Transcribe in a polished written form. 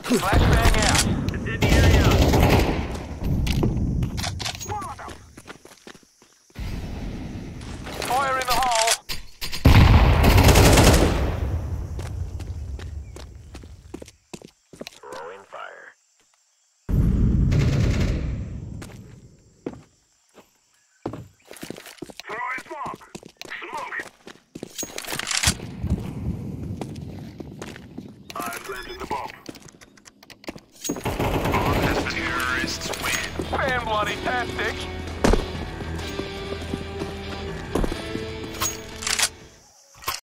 Flashbang out. Incendiary out. Fire in the hole. Throwing fire. Throwing smoke. Smoke. I'm planting the bomb. Terrorists win. Fan bloody tastic.